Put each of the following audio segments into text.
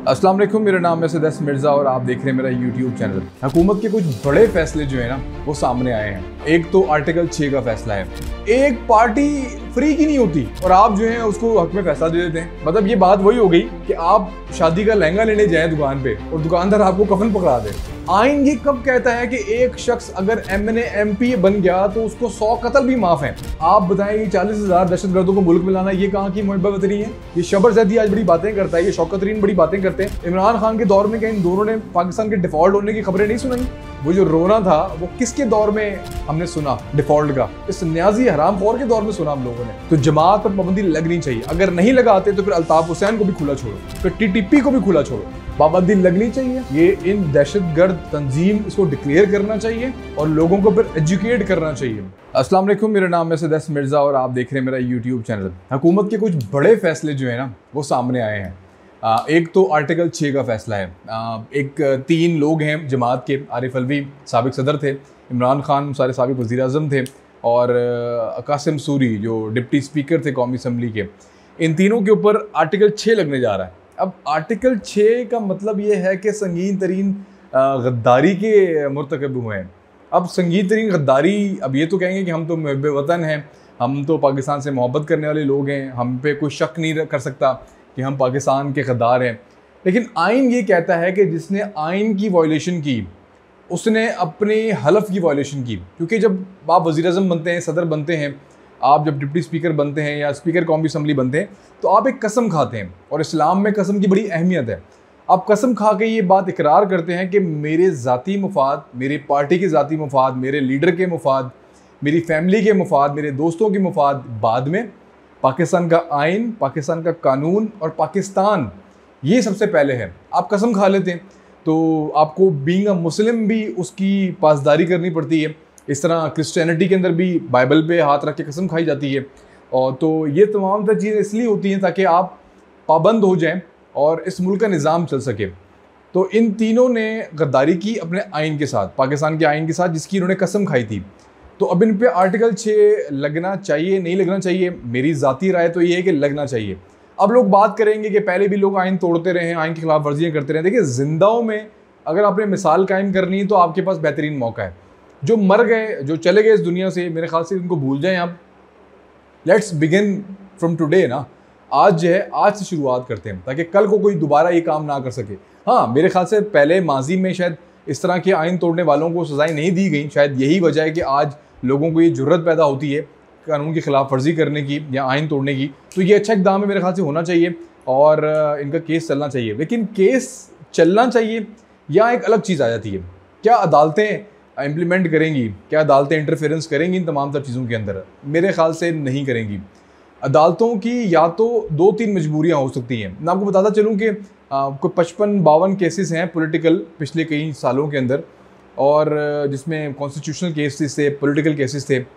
अस्सलाम वालेकुम, मेरा नाम है सदस मिर्ज़ा और आप देख रहे हैं मेरा यूट्यूब चैनल। हुकूमत के कुछ बड़े फैसले जो है ना वो सामने आए हैं। एक तो आर्टिकल 6 का फैसला है। एक पार्टी फ्री की नहीं होती और आप जो है उसको हक में फैसला दे देते हैं। मतलब ये बात वही हो गई कि आप शादी का लहंगा लेने जाएं दुकान पे और दुकानदार आपको कफन पकड़ा दे। आइन ये कब कहता है कि एक शख्स अगर MNA MP बन गया तो उसको 100 कत्ल भी माफ है? आप बताएं, ये 40,000 दहशतगर्दों को मुल्क में लाना ये कहाँ की मुहब्बत वतनी है? ये शबर ज़ैदी आज बड़ी बातें करता है, ये शौकत तरीन बड़ी बातें करते हैं। इमरान खान के दौर में क्या इन दोनों ने पाकिस्तान के डिफॉल्ट होने की खबरें नहीं सुनाई? वो जो रोना था वो किसके दौर में हमने सुना डिफॉल्ट का? इस न्याजी हरामखोर के दौर में सुना हम लोगों ने। तो जमात पर पाबंदी लगनी चाहिए। अगर नहीं लगाते तो फिर अल्ताफ हुसैन को भी खुला छोड़ो, फिर TTP को भी खुला छोड़ो। पाबंदी लगनी चाहिए। ये इन दहशतगर्द तंजीम इसको डिक्लेयर करना चाहिए और लोगों को फिर एजुकेट करना चाहिए। अस्सलाम वालेकुम, मेरा नाम है सदस मिर्ज़ा और आप देख रहे हैं मेरा यूट्यूब चैनल। हुकूमत के कुछ बड़े फैसले जो है ना वो सामने आए हैं। एक तो आर्टिकल 6 का फैसला है। एक 3 लोग हैं जमात के। आरिफ अलवी साबिक सदर थे, इमरान खान सारे साबिक वज़ीर आज़म थे और कासिम सूरी जो डिप्टी स्पीकर थे कौमी असम्बली के। इन तीनों के ऊपर आर्टिकल 6 लगने जा रहा है। अब आर्टिकल 6 का मतलब ये है कि संगीन तरीन गद्दारी के मुर्तकब हुए हैं। अब संगीन तरीन गद्दारी, अब ये तो कहेंगे कि हम तो मुहब्बे वतन हैं, हम तो पाकिस्तान से मोहब्बत करने वाले लोग हैं, हम पे कोई शक नहीं कर सकता कि हम पाकिस्तान के गद्दार हैं। लेकिन आइन ये कहता है कि जिसने आइन की वायलेशन की उसने अपने हलफ की वायलेशन की। क्योंकि जब आप वज़ीर आज़म बनते हैं, सदर बनते हैं, आप जब डिप्टी स्पीकर बनते हैं या स्पीकर कौमी असम्बली बनते हैं तो आप एक कसम खाते हैं और इस्लाम में कसम की बड़ी अहमियत है। आप कसम खा के ये बात इकरार करते हैं कि मेरे ज़ाती मुफाद, मेरी पार्टी के ज़ाती मुफाद, मेरे लीडर के मुफाद, मेरी फैमिली के मुफाद, मेरे दोस्तों के मुफाद बाद में, पाकिस्तान का आइन, पाकिस्तान का कानून और पाकिस्तान ये सबसे पहले है। आप कसम खा लेते हैं तो आपको बीइंग अ मुस्लिम भी उसकी पासदारी करनी पड़ती है। इस तरह क्रिश्चियनिटी के अंदर भी बाइबल पे हाथ रख के कसम खाई जाती है। और तो ये तमाम तर चीज़ें इसलिए होती हैं ताकि आप पाबंद हो जाएं और इस मुल्क का निज़ाम चल सके। तो इन तीनों ने गद्दारी की अपने आइन के साथ, पाकिस्तान के आइन के साथ, जिसकी इन्होंने कसम खाई थी। तो अब इन पे आर्टिकल 6 लगना चाहिए नहीं लगना चाहिए? मेरी ज़ाती राय तो ये है कि लगना चाहिए। अब लोग बात करेंगे कि पहले भी लोग आइन तोड़ते रहे हैं, आइन की खिलाफ वर्जियाँ करते रहे। देखिए, जिंदाओं में अगर आपने मिसाल कायम करनी है तो आपके पास बेहतरीन मौका है। जो मर गए, जो चले गए इस दुनिया से, मेरे ख्याल से उनको भूल जाएं आप। लेट्स बिगिन फ्रॉम टुडे ना, आज जो है आज से शुरुआत करते हैं ताकि कल को कोई दोबारा ये काम ना कर सके। हाँ, मेरे ख्याल से पहले माजी में शायद इस तरह के आइन तोड़ने वालों को सजाएं नहीं दी गई। शायद यही वजह है कि आज लोगों को ये जुर्रत पैदा होती है कानून की खिलाफ वर्जी करने की या आइन तोड़ने की। तो ये अच्छा इक़दाम है, मेरे ख्याल से होना चाहिए और इनका केस चलना चाहिए। लेकिन केस चलना चाहिए या एक अलग चीज़ आ जाती है, क्या अदालतें इम्प्लीमेंट करेंगी, क्या अदालतें इंटरफेरेंस करेंगी इन तमाम सब चीज़ों के अंदर? मेरे ख्याल से नहीं करेंगी। अदालतों की या तो 2-3 मजबूरियाँ हो सकती हैं। मैं आपको बताता चलूँ कि कोई 55-52 केसेस हैं पॉलिटिकल पिछले कई सालों के अंदर, और जिसमें कॉन्स्टिट्यूशनल केसेस थे, पॉलिटिकल केसेस थे।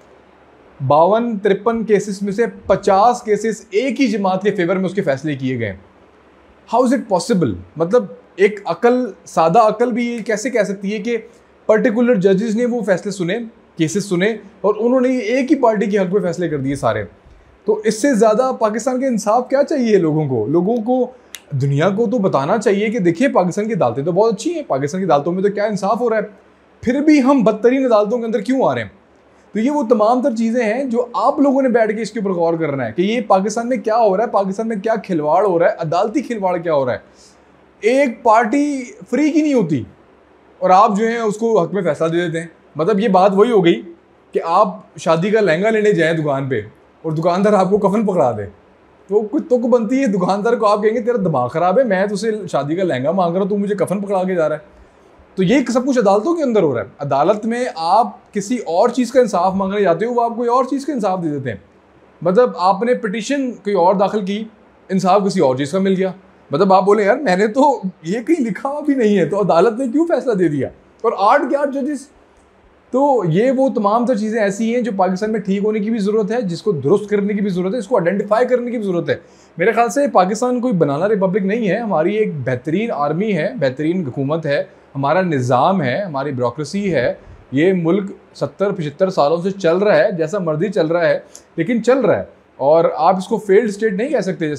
52-53 केसेस में से 50 केसेस एक ही जमात के फेवर में उसके फैसले किए गए। How is it possible? मतलब एक अकल, सादा अकल भी ये कैसे कह सकती है कि पर्टिकुलर जजेस ने वो फैसले सुने, केसेस सुने और उन्होंने एक ही पार्टी के हक में फैसले कर दिए सारे। तो इससे ज़्यादा पाकिस्तान के इंसाफ क्या चाहिए लोगों को? लोगों को, दुनिया को तो बताना चाहिए कि देखिए पाकिस्तान की अदालतें तो बहुत अच्छी हैं, पाकिस्तान की अदालतों में तो क्या इंसाफ हो रहा है, फिर भी हम बदतरीन अदालतों के अंदर क्यों आ रहे हैं? तो ये वो तमाम तर चीज़ें हैं जो आप लोगों ने बैठ के इसके ऊपर गौर करना है कि ये पाकिस्तान में क्या हो रहा है, पाकिस्तान में क्या खिलवाड़ हो रहा है, अदालती खिलवाड़ क्या हो रहा है। एक पार्टी फ्री की नहीं होती और आप जो है उसको हक में फैसला दे देते हैं। मतलब ये बात वही हो गई कि आप शादी का लहंगा लेने जाएं दुकान पे और दुकानदार आपको कफन पकड़ा दे। तो कुछ तुक बनती है दुकानदार को, आप कहेंगे तेरा दिमाग ख़राब है, मैं तुझसे शादी का लहंगा मांग रहा हूँ, तू मुझे कफन पकड़ा के जा रहा है। तो ये सब कुछ अदालतों के अंदर हो रहा है। अदालत में आप किसी और चीज़ का इंसाफ मांगने जाते हो, वो आप कोई और चीज़ का इंसाफ दे देते हैं। मतलब आपने पिटिशन कोई और दाखिल की, इंसाफ किसी और चीज़ का मिल गया। मतलब आप बोले यार मैंने तो ये कहीं लिखा हुआ भी नहीं है, तो अदालत ने क्यों फैसला दे दिया? और 8 के 8 जजेस। तो ये वो तमाम तो चीज़ें ऐसी हैं जो पाकिस्तान में ठीक होने की भी ज़रूरत है, जिसको दुरुस्त करने की भी ज़रूरत है, इसको आइडेंटिफाई करने की भी ज़रूरत है। मेरे ख्याल से पाकिस्तान कोई बनाना रिपब्लिक नहीं है। हमारी एक बेहतरीन आर्मी है, बेहतरीन हुकूमत है, हमारा निज़ाम है, हमारी ब्यूरोक्रेसी है। ये मुल्क 70-75 सालों से चल रहा है, जैसा मर्जी चल रहा है, लेकिन चल रहा है। और आप इसको फेल्ड स्टेट नहीं कह सकते। जैसे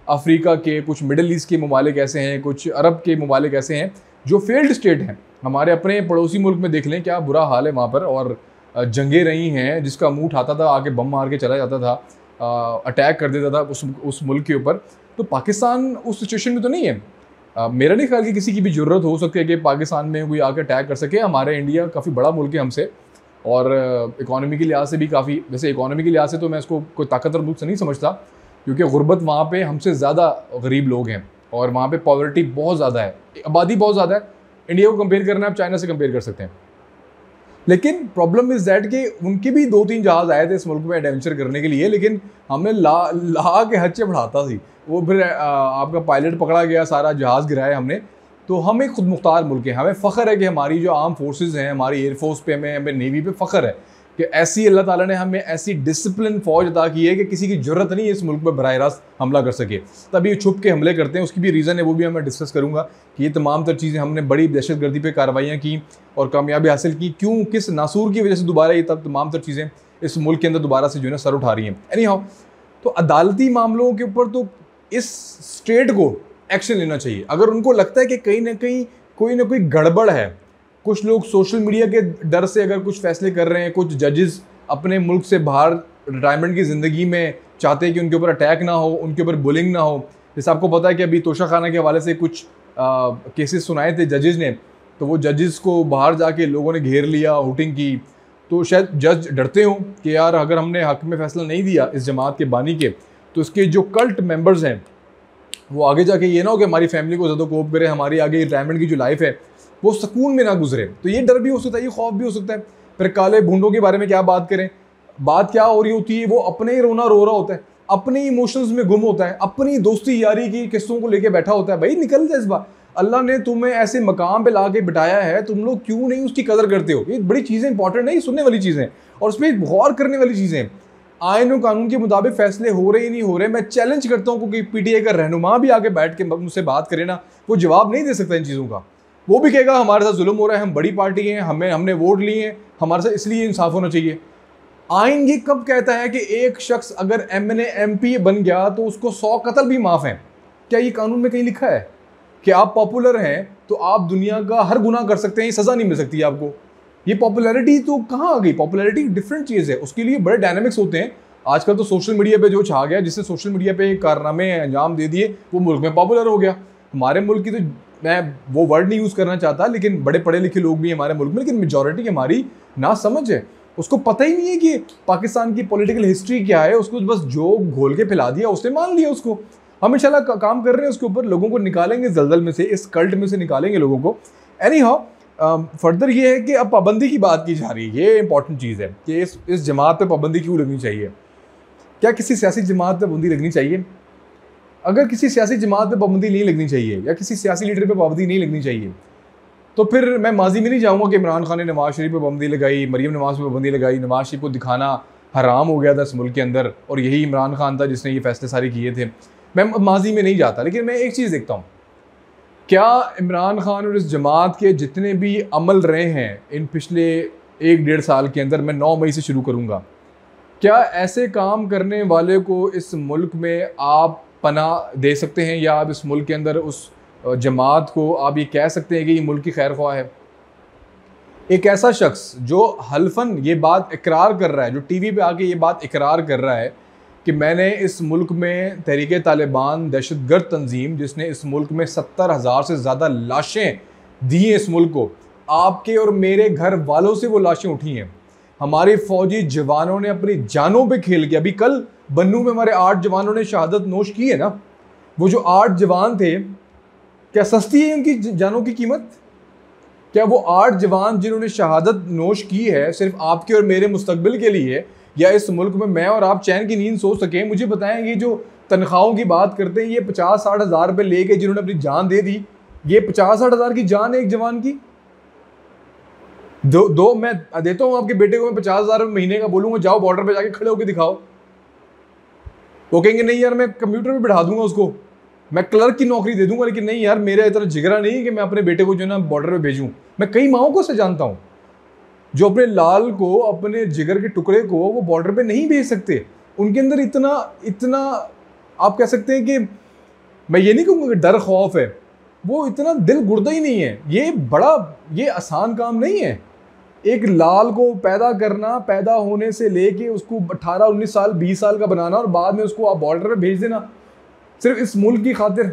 अफ्रीका के, कुछ मिडल ईस्ट के ममालिक ऐसे हैं, कुछ अरब के ममालिक ऐसे हैं जो फेल्ड स्टेट हैं। हमारे अपने पड़ोसी मुल्क में देख लें क्या बुरा हाल है वहाँ पर, और जंगें रही हैं, जिसका मुंह उठाता था आके बम मार के चला जाता था, अटैक कर देता था उस मुल्क के ऊपर। तो पाकिस्तान उस सिचुएशन में तो नहीं है। मेरा नहीं ख्याल कि किसी की भी ज़रूरत हो सकती है कि पाकिस्तान में कोई आकर अटैक कर सके। हमारे इंडिया काफ़ी बड़ा मुल्क है हमसे, और इकॉनमी के लिहाज से भी काफ़ी, वैसे इकॉनमी के लिहाज से तो मैं इसको कोई ताकतवर मुल्क से नहीं समझता, क्योंकि गुर्बत वहाँ पे हमसे ज़्यादा गरीब लोग हैं और वहाँ पे पॉवर्टी बहुत ज़्यादा है, आबादी बहुत ज़्यादा है। इंडिया को कंपेयर करना है, आप चाइना से कंपेयर कर सकते हैं। लेकिन प्रॉब्लम इज़ दैट कि उनके भी 2-3 जहाज़ आए थे इस मुल्क में एडवेंचर करने के लिए, लेकिन हमने ला के हद से बढ़ाता थी वो, फिर आपका पायलट पकड़ा गया, सारा जहाज़ गिराया हमने। तो हम एक खुद मुख्तार मुल्क हैं, हमें फ़ख्र है कि हमारी जो आर्म फोर्सेस हैं, हमारी एयरफोर्स पे, हमें नेवी पे फ़ख्र है कि ऐसी अल्लाह ताला ने हमें ऐसी डिसिप्लिन फ़ौज अता की है कि किसी की ज़रूरत नहीं है इस मुल्क पर बराह रास्त हमला कर सके। तभी छुप के हमले करते हैं, उसकी भी रीज़न है, वो भी मैं डिस्कस करूँगा कि ये तमाम तर चीज़ें हमने बड़ी दहशतगर्दी पे कार्रवाइयाँ की और कामयाबी हासिल की, क्यों, किस नासूर की वजह से दोबारा ये तमाम तर चीज़ें इस मुल्क के अंदर दोबारा से जो है सर उठा रही हैं। एनी हाउ, तो अदालती मामलों के ऊपर तो इस स्टेट को एक्शन लेना चाहिए। अगर उनको लगता है कि कहीं ना कहीं कोई ना कोई गड़बड़ है, कुछ लोग सोशल मीडिया के डर से अगर कुछ फैसले कर रहे हैं, कुछ जजेस अपने मुल्क से बाहर रिटायरमेंट की ज़िंदगी में चाहते हैं कि उनके ऊपर अटैक ना हो, उनके ऊपर बुलिंग ना हो। जैसे आपको पता है कि अभी तोशा खाना के हवाले से कुछ केसेस सुनाए थे जजेस ने, तो वो जजेस को बाहर जाके लोगों ने घेर लिया, हुटिंग की। तो शायद जज डरते हों कि यार अगर हमने हक में फ़ैसला नहीं दिया इस जमात के बानी के, तो इसके जो कल्ट मेंबर्स हैं वो आगे जाके ये ना हो कि हमारी फैमिली को ज़्यादा कोप करे, हमारी आगे रिटायरमेंट की जो लाइफ है वो सुकून में ना गुजरे। तो ये डर भी हो सकता है, ये खौफ भी हो सकता है। फिर काले भूंडों के बारे में क्या बात करें, बात क्या हो रही होती है, वो अपने ही रोना रो रहा होता है, अपने इमोशंस में गुम होता है, अपनी दोस्ती यारी की किस्सों को लेके बैठा होता है। भाई निकल जाए इस बात, अल्लाह ने तुम्हें ऐसे मकाम पे ला के बिठाया है, तुम लोग क्यों नहीं उसकी कदर करते हो। ये बड़ी चीज़ें इंपॉर्टेंट है, ये सुनने वाली चीज़ें और उसमें गौर करने वाली चीज़ें। आइन और कानून के मुताबिक फैसले हो रहे ही नहीं हो रहे। मैं चैलेंज करता हूँ कि पीटीआई का रहनुमा भी आके बैठ के मुझसे बात करे ना, वो जवाब नहीं दे सकता इन चीज़ों का। वो भी कहेगा हमारे साथ जुल्म हो रहा है, हम बड़ी पार्टी हैं, हमने वोट लिए हैं, हमारे साथ इसलिए इंसाफ होना चाहिए। आइन ये कब कहता है कि एक शख्स अगर एमएनए एमपी बन गया तो उसको 100 कत्ल भी माफ़ हैं? क्या ये कानून में कहीं लिखा है कि आप पॉपुलर हैं तो आप दुनिया का हर गुनाह कर सकते हैं, सज़ा नहीं मिल सकती आपको? ये पॉपुलैरिटी तो कहाँ आ गई? पॉपुलैरिटी डिफरेंट चीज़ है, उसके लिए बड़े डायनामिक्स होते हैं। आजकल तो सोशल मीडिया पे जो छा गया, जिसने सोशल मीडिया पे कारनामे अंजाम दे दिए, वो मुल्क में पॉपुलर हो गया। हमारे मुल्क की तो मैं वो वर्ड नहीं यूज़ करना चाहता, लेकिन बड़े पढ़े लिखे लोग भी हमारे मुल्क में, लेकिन मेजॉरिटी हमारी ना समझ है, उसको पता ही नहीं है कि पाकिस्तान की पॉलिटिकल हिस्ट्री क्या है। उसको बस जो घोल के फैला दिया उसने मान लिया उसको। हम इंशाल्लाह काम कर रहे हैं उसके ऊपर, लोगों को निकालेंगे जलजल में से, इस कल्ट में से निकालेंगे लोगों को। एनी हाउ, फर्दर ये है कि अब पाबंदी की बात की जा रही है। ये इंपॉर्टेंट चीज़ है कि इस जमात पे पाबंदी क्यों लगनी चाहिए। क्या किसी सियासी जमात पे पाबंदी लगनी चाहिए? अगर किसी सियासी जमात पे पाबंदी नहीं लगनी चाहिए या किसी सियासी लीडर पे पाबंदी नहीं लगनी चाहिए, तो फिर मैं माजी में नहीं जाऊँगा कि इमरान खान ने नवाज शरीफ पे पाबंदी लगाई, मरीम नवाज पे पाबंदी लगाई, नवाज शरीफ को दिखाना हराम हो गया था इस मुल्क के अंदर और यही इमरान खान था जिसने ये फैसले सारे किए थे। मैं माजी में नहीं जाता, लेकिन मैं एक चीज़ देखता हूँ, क्या इमरान खान और इस जमात के जितने भी अमल रहे हैं इन पिछले 1-1.5 साल के अंदर, मैं 9 मई से शुरू करूँगा, क्या ऐसे काम करने वाले को इस मुल्क में आप पनाह दे सकते हैं या आप इस मुल्क के अंदर उस जमात को आप ये कह सकते हैं कि ये मुल्क की खैर ख्वाह है? एक ऐसा शख्स जो हल्फन ये बात इकरार कर रहा है, जो टीवी पे आके ये बात इकरार कर रहा है कि मैंने इस मुल्क में तहरीक तालिबान दहशतगर्द तंजीम, जिसने इस मुल्क में 70,000 से ज़्यादा लाशें दी हैं इस मुल्क को, आपके और मेरे घर वालों से वो लाशें उठी हैं। हमारे फौजी जवानों ने अपनी जानों पे खेल के, अभी कल बन्नू में हमारे 8 जवानों ने शहादत नोश की है ना। वो जो 8 जवान थे, क्या सस्ती है उनकी जानों की कीमत? क्या वो 8 जवान जिन्होंने शहादत नोश की है सिर्फ आपके और मेरे मुस्तकबिल के लिए, या इस मुल्क में मैं और आप चैन की नींद सो सकें? मुझे बताएं, ये जो तनख्वाहों की बात करते हैं, ये 50-60 हज़ार रुपये लेके जिन्होंने अपनी जान दे दी, ये 50-60 हज़ार की जान है एक जवान की। दो मैं देता हूँ आपके बेटे को, मैं 50,000 महीने का बोलूँगा, जाओ बॉर्डर पे जाके खड़े होकर दिखाओ। वो कहेंगे नहीं यार मैं कंप्यूटर पे बिठा दूंगा उसको, मैं क्लर्क की नौकरी दे दूंगा, लेकिन नहीं यार मेरा इतना जिगरा नहीं है कि मैं अपने बेटे को जो है ना बॉर्डर पे भेजूँ। मैं कई माओं को से जानता हूँ जो अपने लाल को, अपने जिगर के टुकड़े को वो बॉर्डर पे नहीं भेज सकते। उनके अंदर इतना आप कह सकते हैं कि मैं ये नहीं कहूँगा कि डर खौफ है, वो इतना दिल गुर्दा ही नहीं है। ये आसान काम नहीं है। एक लाल को पैदा करना, पैदा होने से लेके उसको 18-19 साल 20 साल का बनाना और बाद में उसको आप बॉर्डर पे भेज देना सिर्फ इस मुल्क की खातिर।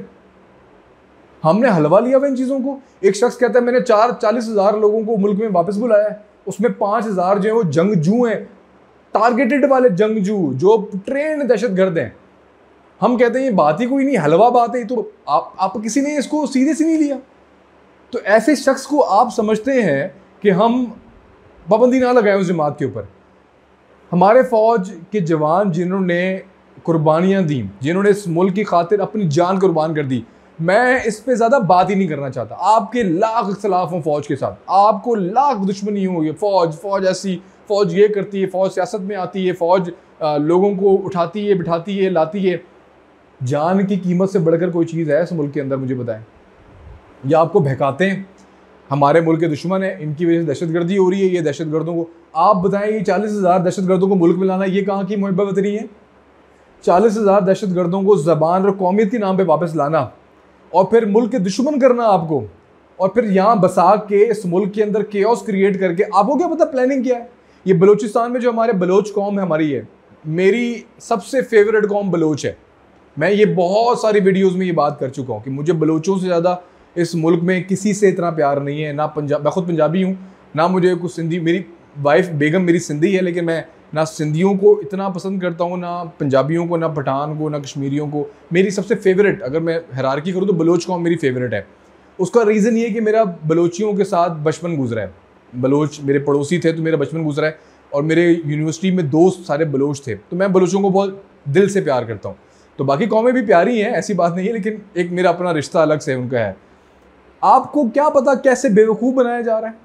हमने हलवा लिया हुआ इन चीज़ों को। एक शख्स कहता है मैंने 40,000 लोगों को मुल्क में वापस बुलाया है, उसमें 5,000 जो है वो जंगजू हैं, टारगेटेड वाले जंगजू जो ट्रेंड दहशतगर्द हैं। हम कहते हैं ये बात ही कोई नहीं, हलवा बात है, तो आप किसी ने इसको सीरियस ही नहीं लिया। तो ऐसे शख्स को आप समझते हैं कि हम पाबंदी ना लगाएं उस जमात के ऊपर। हमारे फौज के जवान जिन्होंने कुर्बानियाँ दी, जिन्होंने इस मुल्क की खातिर अपनी जान कुर्बान कर दी, मैं इस पे ज़्यादा बात ही नहीं करना चाहता। आपके लाख इख्तलाफ हों फ़ौज के साथ, आपको लाख दुश्मनी हो, ये फ़ौज ऐसी, फ़ौज ये करती है, फ़ौज सियासत में आती है, फ़ौज लोगों को उठाती है, बिठाती है, लाती है। जान की कीमत से बढ़कर कोई चीज़ है इस मुल्क के अंदर? मुझे बताएं। या आपको बहकाते हैं हमारे मुल्क के दुश्मन है, इनकी वजह से दहशतगर्दी हो रही है, ये दहशतगर्दों को आप बताएं, ये 40,000 दहशतगर्दों को मुल्क में लाना, ये कहाँ की मुहब्बत वतनी है? 40,000 दहशतगर्दों को ज़बान और कौमियत के नाम पे वापस लाना और फिर मुल्क के दुश्मन करना आपको, और फिर यहाँ बसा के इस मुल्क के अंदर केओस क्रिएट करके। आपको क्या पता प्लानिंग क्या है? ये बलूचिस्तान में जो हमारे बलोच कौम है हमारी है, मेरी सबसे फेवरेट कौम बलोच है। मैं ये बहुत सारी वीडियोज़ में ये बात कर चुका हूँ कि मुझे बलोचों से ज़्यादा इस मुल्क में किसी से इतना प्यार नहीं है। ना मैं खुद पंजाबी हूँ, ना मुझे कुछ सिंधी, मेरी वाइफ बेगम मेरी सिंधी है, लेकिन मैं ना सिंधियों को इतना पसंद करता हूँ, ना पंजाबियों को, ना पठान को, ना कश्मीरियों को। मेरी सबसे फेवरेट, अगर मैं हायरार्की करूँ तो बलोच कौम मेरी फेवरेट है। उसका रीज़न ये कि मेरा बलोचियों के साथ बचपन गुजरा है। बलोच मेरे पड़ोसी थे तो मेरा बचपन गुजरा है, और मेरे यूनिवर्सिटी में दोस्त सारे बलोच थे, तो मैं बलोचों को बहुत दिल से प्यार करता हूँ। तो बाकी कौमें भी प्यारी हैं, ऐसी बात नहीं है, लेकिन एक मेरा अपना रिश्ता अलग से उनका है। आपको क्या पता कैसे बेवकूफ़ बनाया जा रहा है?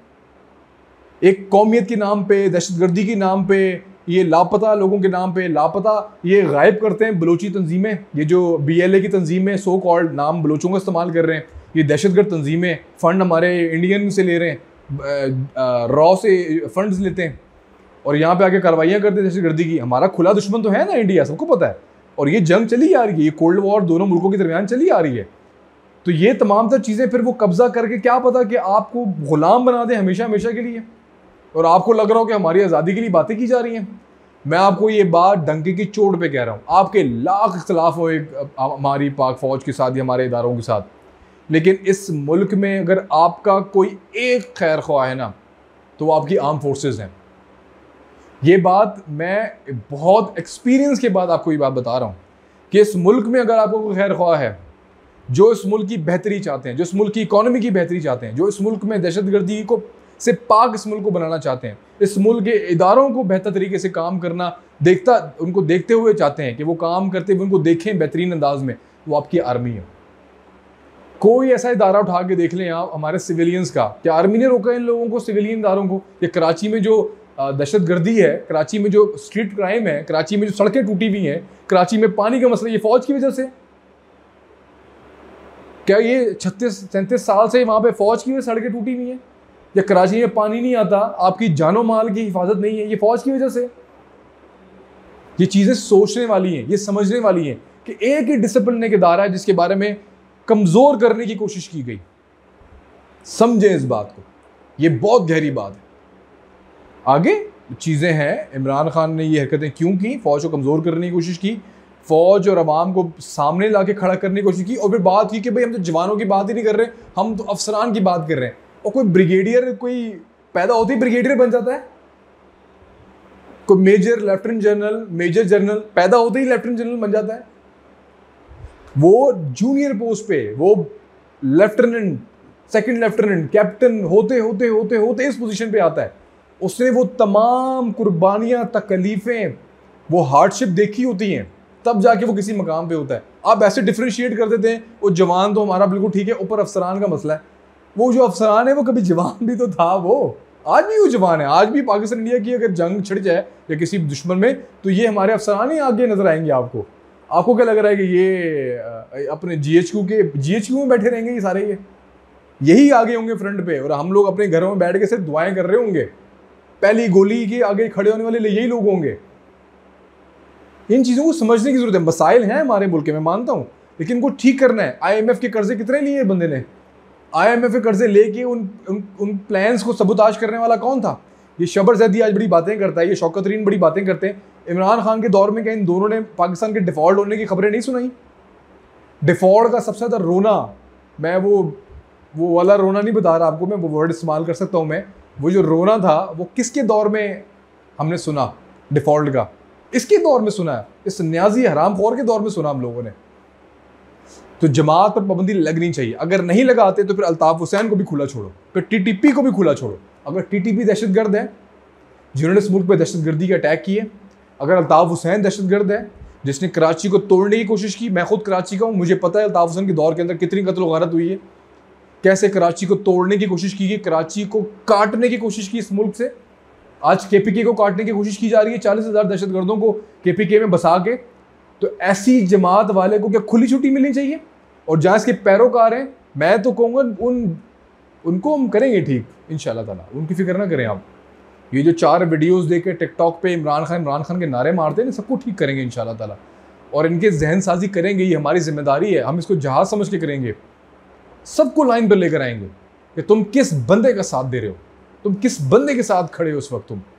एक कौमियत के नाम पे, दहशतगर्दी के नाम पे, ये लापता लोगों के नाम पे, लापता ये गायब करते हैं बलोची तंजीमें। ये जो BLA की तंजीमें सो कॉल्ड नाम बलोचों का इस्तेमाल कर रहे हैं, ये दहशतगर्द तंजीमें फ़ंड हमारे इंडियन से ले रहे हैं, रॉ से फंड्स लेते हैं और यहाँ पे आके कार्रवाइयाँ करते हैं दहशतगर्दी की। हमारा खुला दुश्मन तो है ना इंडिया, सबको पता है, और ये जंग चली आ रही है, ये कोल्ड वॉर दोनों मुल्कों के दरमियान चली आ रही है। तो ये तमाम तर चीज़ें फिर वो कब्जा करके क्या पता कि आपको गुलाम बना दें हमेशा हमेशा के लिए, और आपको लग रहा हो कि हमारी आज़ादी के लिए बातें की जा रही हैं। मैं आपको ये बात डंके की चोट पे कह रहा हूँ। आपके लाख इख्तलाफ हो हमारी पाक फ़ौज के साथ या हमारे इदारों के साथ, लेकिन इस मुल्क में अगर आपका कोई एक खैर ख्वाह है ना, तो वो आपकी आर्म फोर्सेस हैं। ये बात मैं बहुत एक्सपीरियंस के बाद आपको ये बात बता रहा हूँ कि इस मुल्क में अगर आपको कोई खैर ख्वाह है, जो इस मुल्क की बेहतरी चाहते हैं, जो इस मुल्क की इकॉनमी की बेहतरी चाहते हैं, जो इस मुल्क में दहशतगर्दी को से पाक इस मुल्क को बनाना चाहते हैं, इस मुल्क के इदारों को बेहतर तरीके से काम करना उनको देखते हुए चाहते हैं कि वो काम करते हुए उनको देखें बेहतरीन अंदाज में, वो आपकी आर्मी है। कोई ऐसा इदारा उठा के देख लें आप हमारे सिविलियंस का, क्या आर्मी ने रोका इन लोगों को, सिविलियन इदारों को? ये कराची में जो दहशतगर्दी है, कराची में जो स्ट्रीट क्राइम है, कराची में जो सड़कें टूटी हुई हैं, कराची में पानी का मसला, ये फ़ौज की वजह से? क्या ये 36-37 साल से वहाँ पे फ़ौज की वजह से सड़कें टूटी हुई हैं? या कराची में पानी नहीं आता, आपकी जानो माल की हिफाजत नहीं है, ये फ़ौज की वजह से? ये चीज़ें सोचने वाली हैं, ये समझने वाली हैं कि एक ही डिसिप्लिन एक इदारा है जिसके बारे में कमज़ोर करने की कोशिश की गई। समझें इस बात को, ये बहुत गहरी बात है। आगे चीज़ें हैं, इमरान खान ने ये हरकतें क्यों की? फ़ौज को कमज़ोर करने की कोशिश की, फ़ौज और अवाम को सामने ला के खड़ा करने की कोशिश की, और फिर बात की कि भाई हम तो जवानों की बात ही नहीं कर रहे, हम तो अफसरान की बात कर रहे हैं। और कोई ब्रिगेडियर, कोई पैदा होते ही ब्रिगेडियर बन जाता है? कोई major, lieutenant general, major general पैदा होते ही लेफ्टिनेंट जनरल बन जाता है? वो जूनियर पोस्ट पे, वो लेफ्टिनेंट, सेकंड लेफ्टिनेंट, कैप्टन होते होते होते होते इस पोजीशन पे आता है। उसने वो तमाम कुर्बानियाँ, तकलीफ़ें, वो हार्डशिप देखी होती हैं, तब जाके वो किसी मकाम पे होता है। आप ऐसे डिफ्रेंशिएट कर देते हैं, वो जवान तो हमारा बिल्कुल ठीक है, ऊपर अफसरान का मसला है। वो जो अफसरान है वो कभी जवान भी तो था, वो आज भी वो जवान है। आज भी पाकिस्तान इंडिया की अगर जंग छिड़ जाए या किसी दुश्मन में, तो ये हमारे अफसरान ही आगे नजर आएंगे आपको। आपको क्या लग रहा है कि ये अपने GHQ में बैठे रहेंगे? ये सारे यही आगे होंगे फ्रंट पे, और हम लोग अपने घरों में बैठ के सिर्फ दुआएं कर रहे होंगे। पहली गोली के आगे खड़े होने वाले यही लोग होंगे। इन चीज़ों को समझने की जरूरत है। मसाइल हैं हमारे मुल्क में, मैं मानता हूँ, लेकिन इनको ठीक करना है। IMF के कर्जे कितने लिए बंदे ने? IMF के कर्जे लेके उन प्लान्स को सबूताज करने वाला कौन था? ये शबर जैदी आज बड़ी बातें करता है, ये शौकत तरीन बड़ी बातें करते हैं। इमरान खान के दौर में क्या इन दोनों ने पाकिस्तान के डिफ़ॉल्ट होने की खबरें नहीं सुनाई? डिफ़ॉल्ट का सबसे ज़्यादा रोना, मैं वो वाला रोना नहीं बता रहा आपको, मैं वो वर्ड इस्तेमाल कर सकता हूँ मैं, वो जो रोना था वो किसके दौर में हमने सुना? डिफ़ॉल्ट का इसके दौर में सुना है, इस न्याजी हरामखोर के दौर में सुना हम लोगों ने। तो जमात पर पाबंदी लगनी चाहिए। अगर नहीं लगाते तो फिर अल्ताफ हुसैन को भी खुला छोड़ो, फिर TTP को भी खुला छोड़ो। अगर TTP दहशतगर्द है जिन्होंने इस मुल्क पर दहशतगर्दी के अटैक किए, अगर अल्ताफ हुसैन दहशतगर्द है जिसने कराची को तोड़ने की कोशिश की, मैं खुद कराची का हूँ, मुझे पता है अल्ताफ हुसैन के दौर के अंदर कितनी कत्ल गारत हुई है, कैसे कराची को तोड़ने की कोशिश की गई, कराची को काटने की कोशिश की इस मुल्क से। आज KPK को काटने की कोशिश की जा रही है, 40,000 दहशतगर्दों को KPK में बसा के। तो ऐसी जमात वाले को क्या खुली छुट्टी मिलनी चाहिए? और जहाँ इसके पैरोकार हैं, मैं तो कहूँगा उनको हम करेंगे ठीक इंशाल्लाह ताला, उनकी फिक्र ना करें आप। ये जो 4 वीडियोस देके टिकटॉक पे इमरान खान के नारे मारते हैं ना, सबको ठीक करेंगे इंशाल्लाह ताला, और इनके जहन साजी करेंगे। ये हमारी जिम्मेदारी है, हम इसको जहाज समझ के करेंगे। सबको लाइन पर लेकर आएंगे कि तुम किस बंदे का साथ दे रहे हो, तुम किस बंदे के साथ खड़े हो इस वक्त। तुम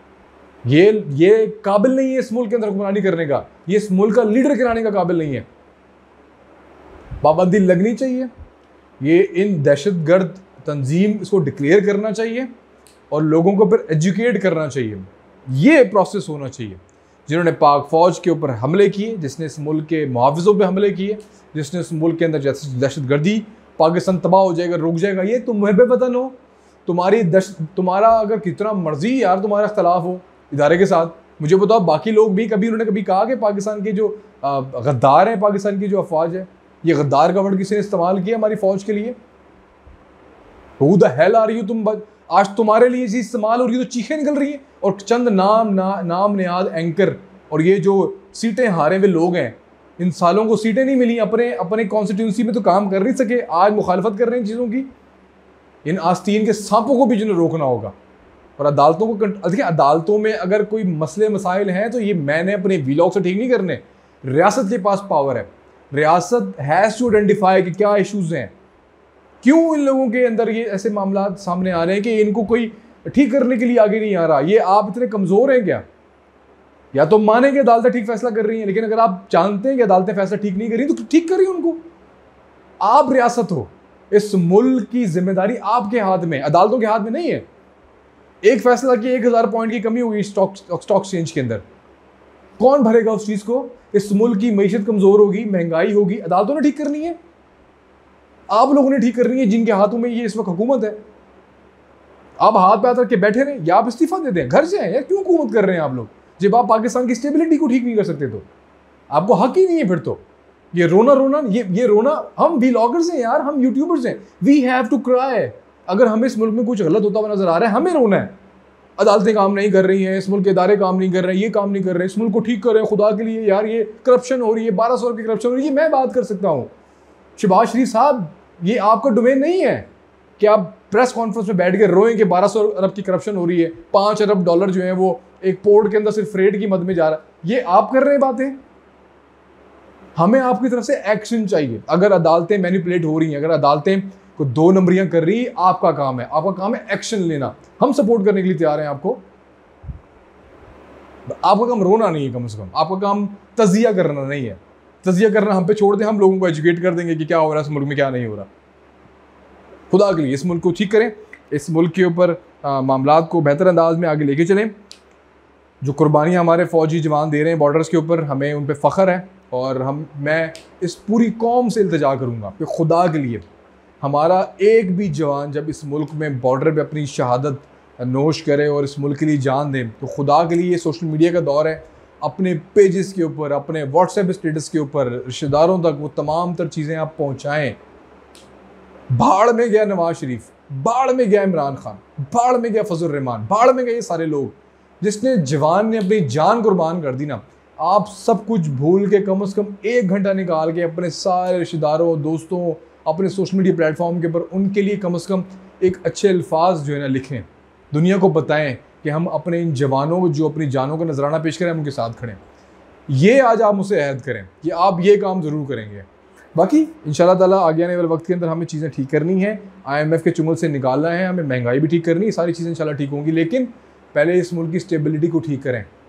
ये काबिल नहीं है इस मुल्क के अंदर हुक्मरानी करने का, ये इस मुल्क का लीडर कराने का काबिल नहीं है। पाबंदी लगनी चाहिए, ये इन दहशतगर्द तंजीम इसको डिक्लेयर करना चाहिए और लोगों को फिर एजुकेट करना चाहिए। ये प्रोसेस होना चाहिए। जिन्होंने पाक फौज के ऊपर हमले किए, जिसने इस मुल्क के मुहाफ़िज़ों पे हमले किए, जिसने इस मुल्क के अंदर दहशतगर्दी, पाकिस्तान तबाह हो जाएगा, रुक जाएगा, ये तुम मुहब्बे वतन हो। तुम्हारा अगर कितना मर्जी यार तुम्हारा इख्तलाफ हो इदारे के साथ, मुझे बताओ बाकी लोग भी उन्होंने कभी कहा कि पाकिस्तान के जो गद्दार हैं, पाकिस्तान की जो अफवाज है, ये गद्दार का वर्ड किसी ने इस्तेमाल किया हमारी फौज के लिए? हू द हेल आ रही हो तुम? आज तुम्हारे लिए चीज़ इस्तेमाल हो रही है तो चीखें निकल रही हैं। और चंद नाम नियाद एंकर और ये जो सीटें हारे हुए लोग हैं, इन सालों को सीटें नहीं मिली, अपने कॉन्स्टिट्यूंसी में तो काम कर नहीं सके, आज मुखालफत कर रहे हैं चीज़ों की। इन आस्तीन के सांपों को भी जिन्हें रोकना होगा। और अदालतों को देखिए, अदालतों में अगर कोई मसले मसाइल हैं तो ये मैंने अपने वीलॉग से ठीक नहीं करने, रियासत के पास पावर है। रियासत हैज़ टू आइडेंटिफाई कि क्या इश्यूज़ हैं, क्यों इन लोगों के अंदर ये ऐसे मामला सामने आ रहे हैं कि इनको कोई ठीक करने के लिए आगे नहीं आ रहा। ये आप इतने कमज़ोर हैं क्या? या तो मानेंगे अदालतें ठीक फैसला कर रही हैं, लेकिन अगर आप जानते हैं कि अदालतें फैसला ठीक नहीं कर रही तो ठीक करिए उनको। आप रियासत हो, इस मुल्क की जिम्मेदारी आपके हाथ में, अदालतों के हाथ में नहीं है। एक फैसला की 1000 पॉइंट की कमी हुई स्टॉक एक्सचेंज के अंदर, कौन भरेगा उस चीज़ को? इस मुल्क की मईशत कमज़ोर होगी, महंगाई होगी, अदालतों ने ठीक करनी है, आप लोगों ने ठीक करनी है जिनके हाथों में ये इस वक्त हुकूमत है। आप हाथ पे हाथ रख के बैठे रहे या आप इस्तीफा दे दें, घर से हैं यार, क्यों हुकूमत कर रहे हैं आप लोग? जब आप पाकिस्तान की स्टेबिलिटी को ठीक नहीं कर सकते तो आपको हक ही नहीं है। फिर तो ये रोना, हम व्लॉगर्स हैं यार, हम यूट्यूबर्स हैं, वी हैव टू क्राई। अगर हमें इस मुल्क में कुछ गलत होता हुआ नजर आ रहा है, हमें रोना है। अदालतें काम नहीं कर रही हैं, इस मुल्क के इदारे काम नहीं कर रहे हैं, ये काम नहीं कर रहे हैं, इस मुल्क को ठीक कर रहे हैं, खुदा के लिए यार ये करप्शन हो रही है, 1200 अरब की करप्शन हो रही है, मैं बात कर सकता हूँ। शहबाज शरीफ साहब, ये आपका डोमेन नहीं है कि आप प्रेस कॉन्फ्रेंस में बैठ के रोएं कि 1200 अरब की करप्शन हो रही है, 5 अरब डॉलर जो है वो एक पोर्ट के अंदर सिर्फ फ्रेड की मद में जा रहा है। ये आप कर रहे हैं बातें, हमें आपकी तरफ से एक्शन चाहिए। अगर अदालतें मैनिपुलेट हो रही हैं, अगर अदालतें को 2 नंबरियां कर रही, आपका काम है एक्शन लेना। हम सपोर्ट करने के लिए तैयार हैं आपको। आपका काम रोना नहीं है, कम से कम आपका काम तजिया करना नहीं है। तजिया करना हम पे छोड़ दें, हम लोगों को एजुकेट कर देंगे कि क्या हो रहा है इस मुल्क में, क्या नहीं हो रहा। खुदा के लिए इस मुल्क को ठीक करें, इस मुल्क के ऊपर मामलात को बेहतर अंदाज में आगे लेके चलें। जो कुर्बानियाँ हमारे फ़ौजी जवान दे रहे हैं बॉर्डर्स के ऊपर, हमें उन पर फ़ख्र है। और मैं इस पूरी कौम से इल्तिजा करूँगा कि खुदा के लिए हमारा एक भी जवान जब इस मुल्क में बॉर्डर पे अपनी शहादत नोश करे और इस मुल्क के लिए जान दें, तो खुदा के लिए ये सोशल मीडिया का दौर है, अपने पेजेस के ऊपर, अपने व्हाट्सएप स्टेटस के ऊपर रिश्तेदारों तक वो तमाम तर चीज़ें आप पहुँचाएँ। भाड़ में गया नवाज शरीफ, भाड़ में गया इमरान खान, भाड़ में गया फजल रहमान, भाड़ में गए ये सारे लोग। जिसने जवान ने अपनी जान कुर्बान कर दी ना, आप सब कुछ भूल के कम से कम 1 घंटा निकाल के अपने सारे रिश्तेदारों, दोस्तों, अपने सोशल मीडिया प्लेटफॉर्म के ऊपर उनके लिए कम से कम एक अच्छे अल्फाज जो है ना लिखें, दुनिया को बताएं कि हम अपने इन जवानों को जो अपनी जानों का नजराना पेश करें, हम उनके साथ खड़े। ये आज आप मुझसे अहद करें कि आप ये काम ज़रूर करेंगे। बाकी इंशाल्लाह ताला आगे आने वाले वक्त के अंदर हमें चीज़ें ठीक करनी है, IMF के चुंगल से निकालना है, हमें महंगाई भी ठीक करनी है, सारी चीज़ें इंशाल्लाह ठीक होंगी। लेकिन पहले इस मुल्क की स्टेबिलिटी को ठीक करें।